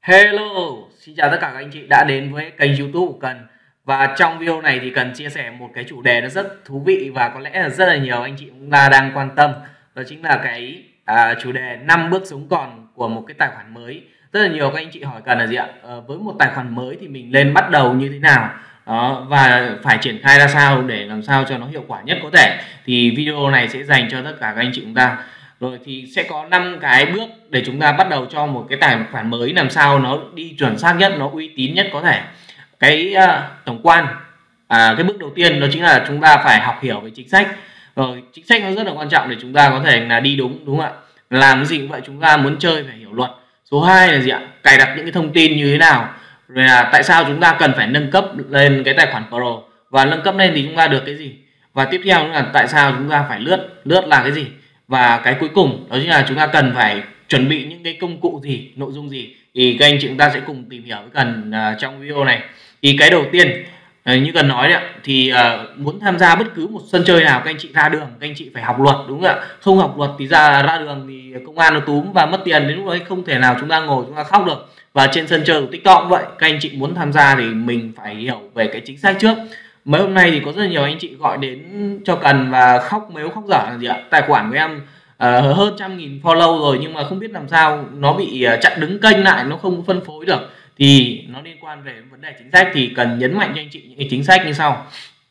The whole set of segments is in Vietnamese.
Hello, xin chào tất cả các anh chị đã đến với kênh YouTube của Cần. Và trong video này thì Cần chia sẻ một cái chủ đề nó rất thú vị và có lẽ là rất là nhiều anh chị cũng đang quan tâm. Đó chính là cái chủ đề 5 bước sống còn của một cái tài khoản mới. Rất là nhiều các anh chị hỏi Cần là gì ạ? Với một tài khoản mới thì mình lên bắt đầu như thế nào? Đó, và phải triển khai ra sao để làm sao cho nó hiệu quả nhất có thể. Thì video này sẽ dành cho tất cả các anh chị chúng ta. Rồi thì sẽ có 5 cái bước để chúng ta bắt đầu cho một cái tài khoản mới làm sao nó đi chuẩn xác nhất, nó uy tín nhất có thể. Cái tổng quan, cái bước đầu tiên đó chính là chúng ta phải học hiểu về chính sách. Rồi chính sách nó rất là quan trọng để chúng ta có thể là đi đúng không ạ? Làm gì cũng vậy, chúng ta muốn chơi phải hiểu luật. Số 2 là gì ạ? Cài đặt những cái thông tin như thế nào. Rồi là tại sao chúng ta cần phải nâng cấp lên cái tài khoản Pro, và nâng cấp lên thì chúng ta được cái gì. Và tiếp theo là tại sao chúng ta phải lướt là cái gì. Và cái cuối cùng đó chính là chúng ta cần phải chuẩn bị những cái công cụ gì, nội dung gì, thì các anh chị chúng ta sẽ cùng tìm hiểu với Cần trong video này. Thì cái đầu tiên như Cần nói đấy, thì muốn tham gia bất cứ một sân chơi nào, các anh chị ra đường các anh chị phải học luật, đúng không ạ? Không học luật thì ra đường thì công an nó túm và mất tiền, đến lúc đấy không thể nào chúng ta ngồi chúng ta khóc được. Và trên sân chơi của TikTok cũng vậy, các anh chị muốn tham gia thì mình phải hiểu về cái chính sách trước. Mấy hôm nay thì có rất là nhiều anh chị gọi đến cho Cần và khóc mếu khóc dở là gì ạ? Tài khoản của em hơn 100.000 follow rồi nhưng mà không biết làm sao nó bị chặn đứng kênh lại, nó không phân phối được. Thì nó liên quan về vấn đề chính sách, thì Cần nhấn mạnh cho anh chị những cái chính sách như sau.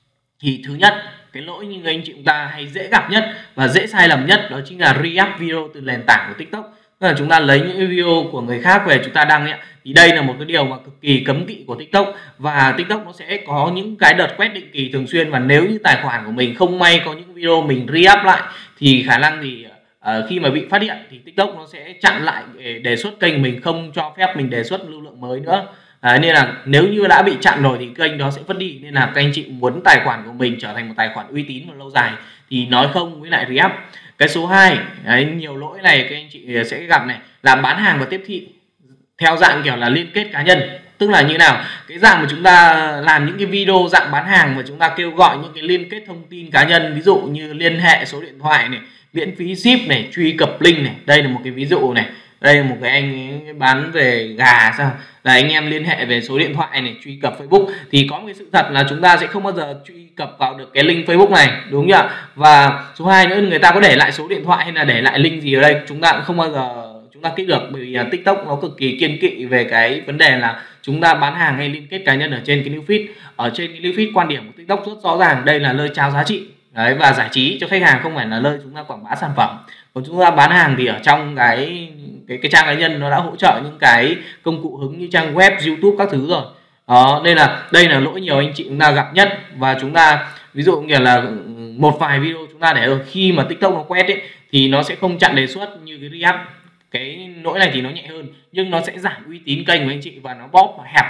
Thì thứ nhất, cái lỗi như anh chị chúng ta hay dễ gặp nhất và dễ sai lầm nhất đó chính là re-up video từ nền tảng của TikTok. Tức là chúng ta lấy những video của người khác về chúng ta đăng ấy, thì đây là một cái điều mà cực kỳ cấm kỵ của TikTok. Và TikTok nó sẽ có những cái đợt quét định kỳ thường xuyên, và nếu như tài khoản của mình không may có những video mình re-up lại thì khả năng thì khi mà bị phát hiện thì TikTok nó sẽ chặn lại để đề xuất kênh mình, không cho phép mình đề xuất lưu lượng mới nữa. Nên là nếu như đã bị chặn rồi thì kênh đó sẽ vứt đi. Nên là các anh chị muốn tài khoản của mình trở thành một tài khoản uy tín và lâu dài thì nói không với lại re-up. Cái số 2, nhiều lỗi này các anh chị sẽ gặp này, là bán hàng và tiếp thị theo dạng kiểu là liên kết cá nhân. Tức là như nào? Cái dạng mà chúng ta làm những cái video dạng bán hàng và chúng ta kêu gọi những cái liên kết thông tin cá nhân, ví dụ như liên hệ số điện thoại này, miễn phí ship này, truy cập link này. Đây là một cái ví dụ này. Đây là một cái anh ấy bán về gà sao, là anh em liên hệ về số điện thoại này, truy cập Facebook. Thì có một cái sự thật là chúng ta sẽ không bao giờ truy cập vào được cái link Facebook này, đúng không ạ? Và số 2 nữa, người ta có để lại số điện thoại hay là để lại link gì ở đây, chúng ta cũng không bao giờ chúng ta kích được. Bởi vì TikTok nó cực kỳ kiêng kỵ về cái vấn đề là chúng ta bán hàng hay liên kết cá nhân ở trên cái new feed. Ở trên cái new feed, quan điểm của TikTok rất rõ ràng, đây là nơi trao giá trị đấy và giải trí cho khách hàng, không phải là nơi chúng ta quảng bá sản phẩm. Còn chúng ta bán hàng thì ở trong cái trang cá nhân nó đã hỗ trợ những cái công cụ hứng như trang web, YouTube các thứ rồi. Đó, nên là đây là lỗi nhiều anh chị chúng ta gặp nhất. Và chúng ta ví dụ như là một vài video chúng ta để rồi khi mà TikTok nó quét ấy thì nó sẽ không chặn đề xuất như cái re-up. Cái lỗi này thì nó nhẹ hơn nhưng nó sẽ giảm uy tín kênh của anh chị và nó bóp hẹp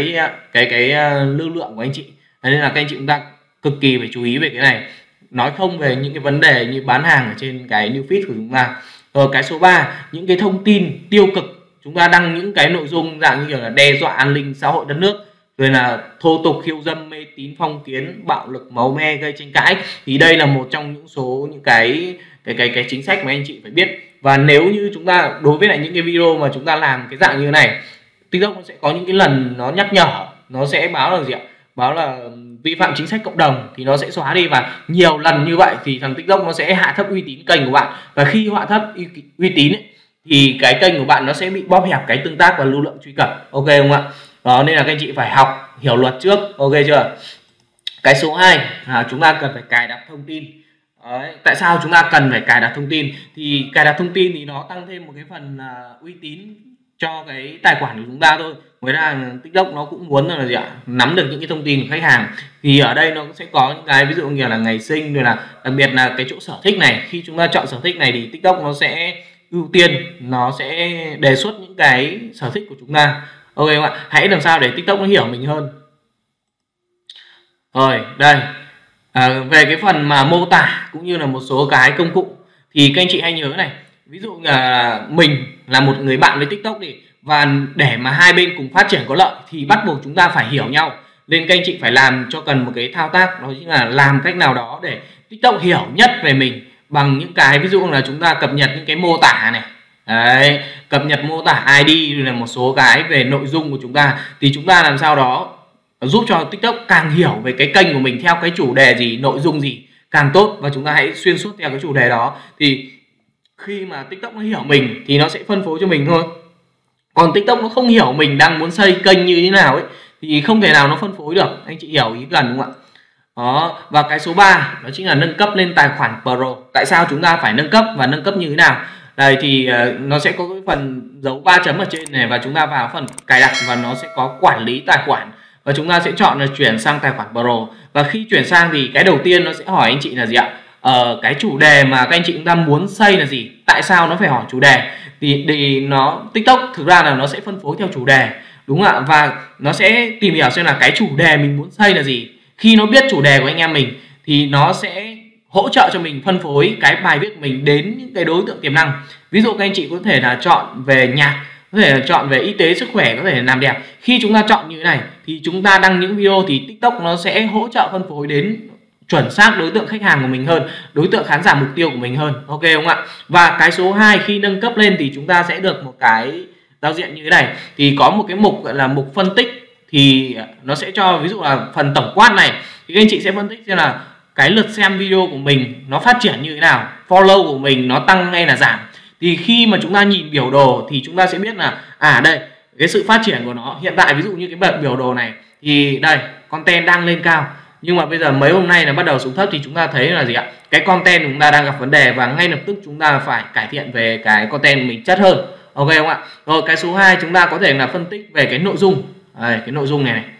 cái lưu lượng của anh chị. Nên là các anh chị chúng ta cực kỳ phải chú ý về cái này. Nói không về những cái vấn đề như bán hàng ở trên cái new feed của chúng ta. Rồi cái số 3, những cái thông tin tiêu cực, chúng ta đăng những cái nội dung dạng như kiểu là đe dọa an ninh xã hội đất nước, rồi là thô tục, khiêu dâm, mê tín, phong kiến, bạo lực, máu me, gây tranh cãi, thì đây là một trong những số những cái chính sách mà anh chị phải biết. Và nếu như chúng ta đối với lại những cái video mà chúng ta làm cái dạng như thế này, TikTok nó sẽ có những cái lần nó nhắc nhở, nó sẽ báo là gì ạ? Báo là vi phạm chính sách cộng đồng thì nó sẽ xóa đi. Và nhiều lần như vậy thì thằng TikTok nó sẽ hạ thấp uy tín kênh của bạn. Và khi hạ thấp uy tín ấy, thì cái kênh của bạn nó sẽ bị bóp hẹp cái tương tác và lưu lượng truy cập. Ok không ạ? Đó, nên là các anh chị phải học hiểu luật trước. Ok chưa? Cái số 2, chúng ta cần phải cài đặt thông tin. Đấy, tại sao chúng ta cần phải cài đặt thông tin? Thì cài đặt thông tin thì nó tăng thêm một cái phần uy tín cho cái tài khoản của chúng ta thôi. Ngoài ra TikTok nó cũng muốn là gì ạ? Nắm được những cái thông tin của khách hàng. Thì ở đây nó cũng sẽ có những cái ví dụ như là ngày sinh, rồi là đặc biệt là cái chỗ sở thích này. Khi chúng ta chọn sở thích này thì TikTok nó sẽ ưu tiên, nó sẽ đề xuất những cái sở thích của chúng ta. Ok không ạ? Hãy làm sao để TikTok nó hiểu mình hơn. Rồi đây, về cái phần mà mô tả cũng như là một số cái công cụ thì các anh chị hãy nhớ này. Ví dụ là mình là một người bạn với TikTok thì, và để mà hai bên cùng phát triển có lợi thì bắt buộc chúng ta phải hiểu nhau. Nên các anh chị phải làm cho Cần một cái thao tác, đó chính là làm cách nào đó để TikTok hiểu nhất về mình bằng những cái ví dụ là chúng ta cập nhật những cái mô tả này, Đấy, cập nhật mô tả ID là một số cái về nội dung của chúng ta, thì chúng ta làm sao đó giúp cho TikTok càng hiểu về cái kênh của mình theo cái chủ đề gì, nội dung gì càng tốt, và chúng ta hãy xuyên suốt theo cái chủ đề đó. Thì khi mà TikTok nó hiểu mình thì nó sẽ phân phối cho mình thôi. Còn TikTok nó không hiểu mình đang muốn xây kênh như thế nào ấy thì không thể nào nó phân phối được. Anh chị hiểu ý cần đúng không ạ? Đó, và cái số 3 đó chính là nâng cấp lên tài khoản Pro. Tại sao chúng ta phải nâng cấp và nâng cấp như thế nào? Đây thì nó sẽ có cái phần dấu 3 chấm ở trên này, và chúng ta vào phần cài đặt và nó sẽ có quản lý tài khoản, và chúng ta sẽ chọn là chuyển sang tài khoản Pro. Và khi chuyển sang thì cái đầu tiên nó sẽ hỏi anh chị là gì ạ? Cái chủ đề mà các anh chị chúng ta muốn xây là gì? Tại sao nó phải hỏi chủ đề? Thì nó TikTok thực ra là nó sẽ phân phối theo chủ đề, đúng không ạ? Và nó sẽ tìm hiểu xem là cái chủ đề mình muốn xây là gì. Khi nó biết chủ đề của anh em mình thì nó sẽ hỗ trợ cho mình phân phối cái bài viết của mình đến những cái đối tượng tiềm năng. Ví dụ các anh chị có thể là chọn về nhạc, có thể là chọn về y tế sức khỏe, có thể là làm đẹp. Khi chúng ta chọn như thế này thì chúng ta đăng những video thì TikTok nó sẽ hỗ trợ phân phối đến chuẩn xác đối tượng khách hàng của mình hơn, đối tượng khán giả mục tiêu của mình hơn. Ok không ạ? Và cái số 2, khi nâng cấp lên thì chúng ta sẽ được một cái giao diện như thế này. Thì có một cái mục gọi là mục phân tích, thì nó sẽ cho ví dụ là phần tổng quát này thì các anh chị sẽ phân tích xem là cái lượt xem video của mình nó phát triển như thế nào, follow của mình nó tăng hay là giảm. Thì khi mà chúng ta nhìn biểu đồ thì chúng ta sẽ biết là đây cái sự phát triển của nó hiện tại. Ví dụ như cái biểu đồ này thì đây content đang lên cao, nhưng mà bây giờ mấy hôm nay là bắt đầu xuống thấp, thì chúng ta thấy là gì ạ? Cái content của chúng ta đang gặp vấn đề và ngay lập tức chúng ta phải cải thiện về cái content của mình chất hơn. Ok không ạ? Rồi cái số 2 chúng ta có thể là phân tích về cái nội dung. Đây, cái nội dung này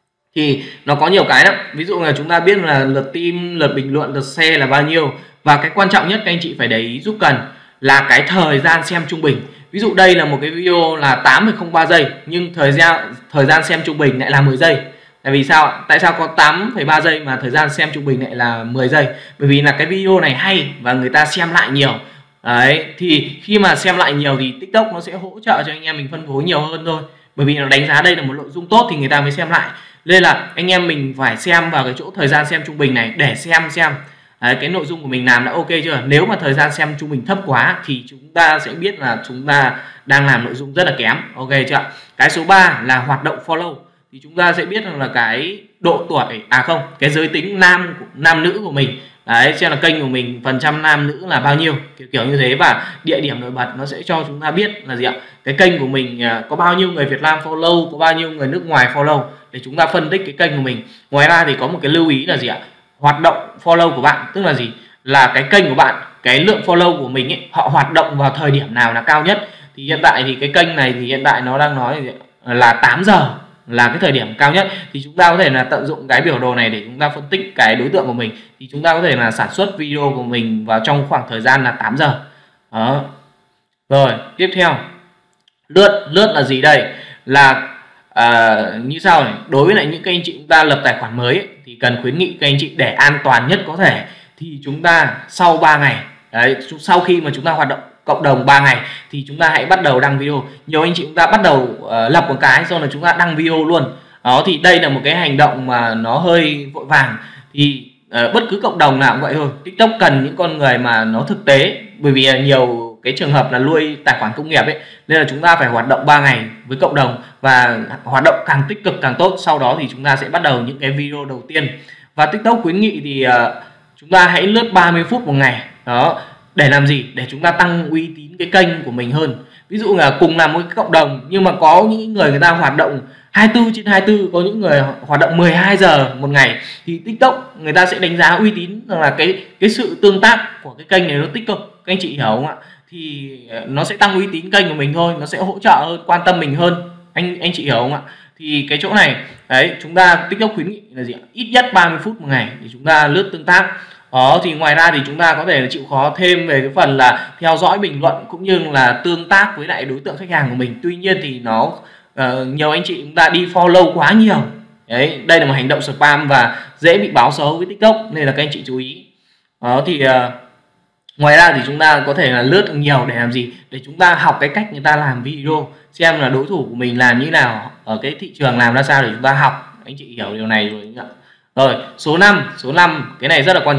thì nó có nhiều cái lắm. Ví dụ là chúng ta biết là lượt tim, lượt bình luận, lượt share là bao nhiêu, và cái quan trọng nhất các anh chị phải để ý giúp cần là cái thời gian xem trung bình. Ví dụ đây là một cái video là 8,03 giây nhưng thời gian xem trung bình lại là 10 giây. Tại vì sao? Tại sao có 8,3 giây mà thời gian xem trung bình lại là 10 giây? Bởi vì là cái video này hay và người ta xem lại nhiều. Đấy, thì khi mà xem lại nhiều thì TikTok nó sẽ hỗ trợ cho anh em mình phân phối nhiều hơn thôi. Bởi vì nó đánh giá đây là một nội dung tốt thì người ta mới xem lại. Nên là anh em mình phải xem vào cái chỗ thời gian xem trung bình này để xem cái nội dung của mình làm đã ok chưa. Nếu mà thời gian xem trung bình thấp quá thì chúng ta sẽ biết là chúng ta đang làm nội dung rất là kém. Ok chưa? Cái số 3 là hoạt động follow. Thì chúng ta sẽ biết là cái độ tuổi, cái giới tính nam nữ của mình. Đấy, xem là kênh của mình phần trăm nam nữ là bao nhiêu, kiểu như thế. Và địa điểm nổi bật nó sẽ cho chúng ta biết là gì ạ? Cái kênh của mình có bao nhiêu người Việt Nam follow, có bao nhiêu người nước ngoài follow, để chúng ta phân tích cái kênh của mình. Ngoài ra thì có một cái lưu ý là gì ạ? Hoạt động follow của bạn, tức là gì? Là cái kênh của bạn, cái lượng follow của mình ấy, họ hoạt động vào thời điểm nào là cao nhất. Thì hiện tại thì cái kênh này thì hiện tại nó đang nói là 8 giờ là cái thời điểm cao nhất. Thì chúng ta có thể là tận dụng cái biểu đồ này để chúng ta phân tích cái đối tượng của mình. Thì chúng ta có thể là sản xuất video của mình vào trong khoảng thời gian là 8 giờ. Đó. Rồi, tiếp theo. Lướt là gì đây? Là như sau này, đối với lại những cái anh chị chúng ta lập tài khoản mới ấy, thì cần khuyến nghị các anh chị để an toàn nhất có thể thì chúng ta sau 3 ngày đấy, sau khi mà chúng ta hoạt động cộng đồng 3 ngày thì chúng ta hãy bắt đầu đăng video. Nhiều anh chị chúng ta bắt đầu lập một cái xong là chúng ta đăng video luôn. Đó thì đây là một cái hành động mà nó hơi vội vàng. Thì bất cứ cộng đồng nào cũng vậy thôi. TikTok cần những con người mà nó thực tế, bởi vì nhiều cái trường hợp là nuôi tài khoản công nghiệp ấy, nên là chúng ta phải hoạt động 3 ngày với cộng đồng và hoạt động càng tích cực càng tốt. Sau đó thì chúng ta sẽ bắt đầu những cái video đầu tiên. Và TikTok khuyến nghị thì chúng ta hãy lướt 30 phút một ngày. Đó, để làm gì? Để chúng ta tăng uy tín cái kênh của mình hơn. Ví dụ là cùng làm một cái cộng đồng nhưng mà có những người ta hoạt động 24/24, có những người hoạt động 12 giờ một ngày, thì TikTok người ta sẽ đánh giá uy tín rằng là cái sự tương tác của cái kênh này nó tích cực. Các anh chị hiểu không ạ? Thì nó sẽ tăng uy tín kênh của mình thôi, nó sẽ hỗ trợ hơn, quan tâm mình hơn. Anh chị hiểu không ạ? Thì cái chỗ này đấy, chúng ta TikTok khuyến nghị là gì ạ? Ít nhất 30 phút một ngày để chúng ta lướt tương tác. Đó, thì ngoài ra thì chúng ta có thể chịu khó thêm về cái phần là theo dõi bình luận cũng như là tương tác với lại đối tượng khách hàng của mình. Tuy nhiên thì nó nhiều anh chị chúng ta đi follow quá nhiều. Đấy, đây là một hành động spam và dễ bị báo xấu với TikTok, nên là các anh chị chú ý. Đó thì ngoài ra thì chúng ta có thể là lướt nhiều để làm gì? Để chúng ta học cái cách người ta làm video, xem là đối thủ của mình làm như nào, ở cái thị trường làm ra sao để chúng ta học. Anh chị hiểu điều này rồi. Rồi, số 5, cái này rất là quan trọng.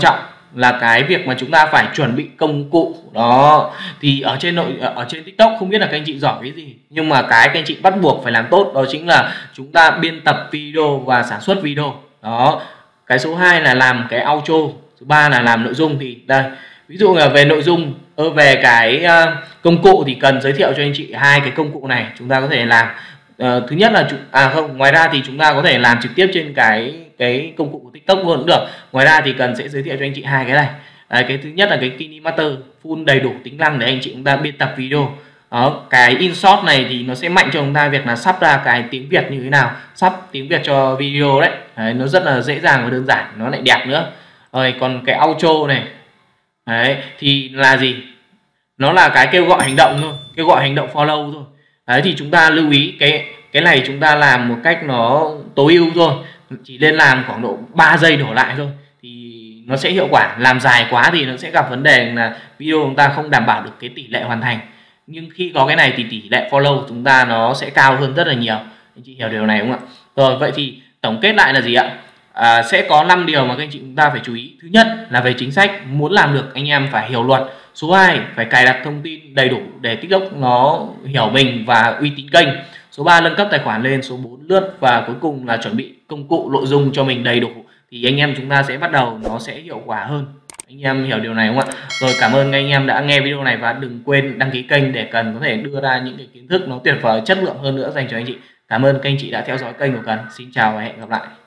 là cái việc mà chúng ta phải chuẩn bị công cụ đó. Thì ở trên TikTok không biết là các anh chị giỏi cái gì, nhưng mà cái các anh chị bắt buộc phải làm tốt đó chính là chúng ta biên tập video và sản xuất video đó. Cái số 2 là làm cái outro, thứ 3 là làm nội dung. Thì đây, ví dụ là về nội dung, về cái công cụ thì cần giới thiệu cho anh chị hai cái công cụ này chúng ta có thể làm. Thứ nhất là ngoài ra thì chúng ta có thể làm trực tiếp trên cái công cụ của TikTok luôn cũng được. Ngoài ra thì cần sẽ giới thiệu cho anh chị hai cái này. Cái thứ nhất là cái KineMaster full đầy đủ tính năng để anh chị chúng ta biên tập video. Đó, cái InShot này thì nó sẽ mạnh cho chúng ta việc là sắp ra cái tiếng Việt như thế nào, sắp tiếng Việt cho video đấy. Nó rất là dễ dàng và đơn giản, nó lại đẹp nữa. Rồi còn cái outro này đấy thì là gì? Nó là cái kêu gọi hành động thôi, kêu gọi hành động follow thôi. Đấy thì chúng ta lưu ý cái này chúng ta làm một cách nó tối ưu thôi, chỉ nên làm khoảng độ 3 giây đổ lại thôi thì nó sẽ hiệu quả. Làm dài quá thì nó sẽ gặp vấn đề là video chúng ta không đảm bảo được cái tỷ lệ hoàn thành. Nhưng khi có cái này thì tỷ lệ follow chúng ta nó sẽ cao hơn rất là nhiều. Anh chị hiểu điều này không ạ? Rồi vậy thì tổng kết lại là gì ạ? Sẽ có 5 điều mà các anh chị chúng ta phải chú ý. Thứ nhất là về chính sách, muốn làm được anh em phải hiểu luật. Số 2 phải cài đặt thông tin đầy đủ để TikTok nó hiểu mình và uy tín kênh. Số 3 nâng cấp tài khoản lên. Số 4 lướt. Và cuối cùng là chuẩn bị công cụ nội dung cho mình đầy đủ thì anh em chúng ta sẽ bắt đầu nó sẽ hiệu quả hơn. Anh em hiểu điều này không ạ? Rồi cảm ơn anh em đã nghe video này và đừng quên đăng ký kênh để Cần có thể đưa ra những cái kiến thức nó tuyệt vời, chất lượng hơn nữa dành cho anh chị. Cảm ơn các anh chị đã theo dõi kênh của Cần. Xin chào và hẹn gặp lại.